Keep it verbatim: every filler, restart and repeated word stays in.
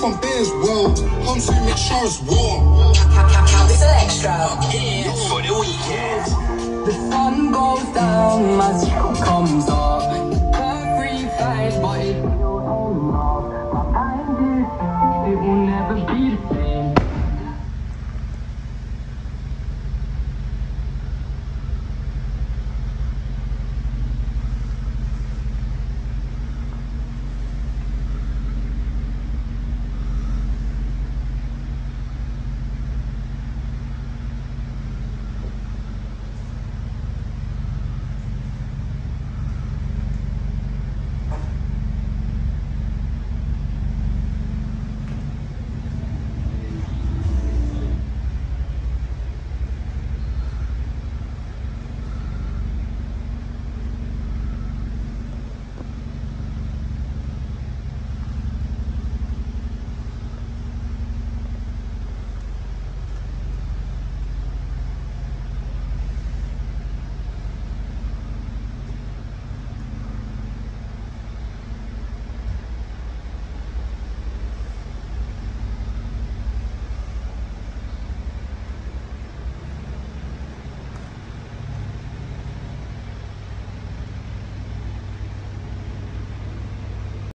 on beers, well, home soon, make sure it's warm. Count this an extra. Yeah, for the weekend. The sun goes down, my comes up. Per free fight, but it